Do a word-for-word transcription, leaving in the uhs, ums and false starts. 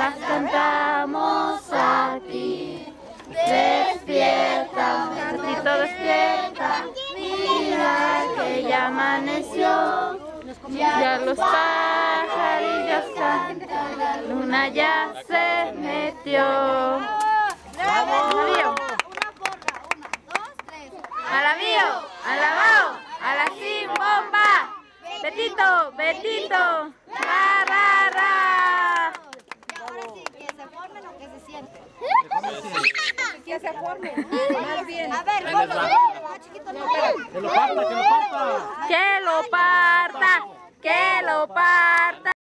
paz cantamos aquí. Despierta, gatito despierta, mira que ya amaneció. Ya los pajarillos cantan, la luna ya se metió. ¡Bravo! ¡Alabío! ¡Alabao! ¡Alacín bomba! ¡Betito! ¡Betito! ¡Ra, ra, ra! Ahora sí, que se forme lo que se siente. Que se forme. Más bien. A ver, ¿cómo? Más chiquito no. Que lo parta, que lo parta. ¡Que lo parta! ¡Que lo parta!